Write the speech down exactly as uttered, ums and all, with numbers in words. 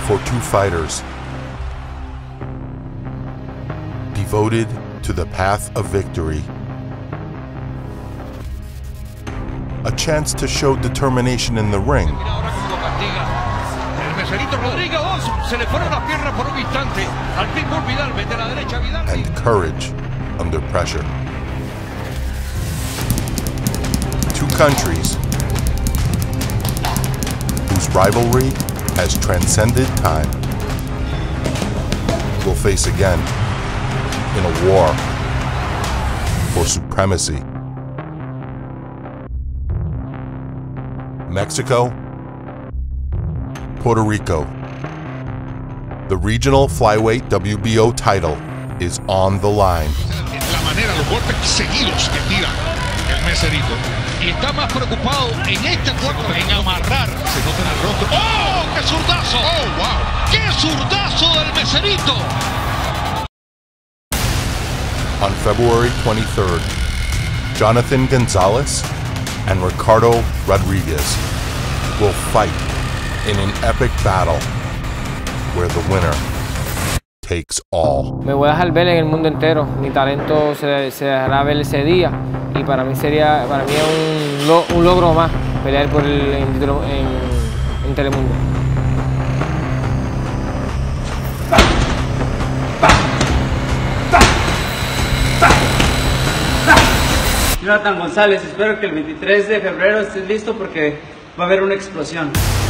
for two fighters devoted to the path of victory. A chance to show determination in the ring. And courage under pressure. Two countries whose rivalry has transcended time will face again in a war for supremacy. Mexico, Puerto Rico. The regional flyweight W B O title is on the line. La manera, los golpes seguidos que tira el Meserito. Y está más preocupado en este cuarto en amarrar. Se nota en el rostro. ¡Oh! ¡Qué zurdazo! ¡Oh, wow! ¡Qué zurdazo del Meserito! On February twenty-third, Jonathan Gonzalez and Ricardo Rodriguez will fight in an epic battle where the winner takes all. Me voy a dejar ver en el mundo entero. Mi talento se, se dejará ver ese día y para mí sería, para mí es un, lo, un logro más pelear por el en, en, en Telemundo. Jonathan González, espero que el veintitrés de febrero estés listo porque va a haber una explosión.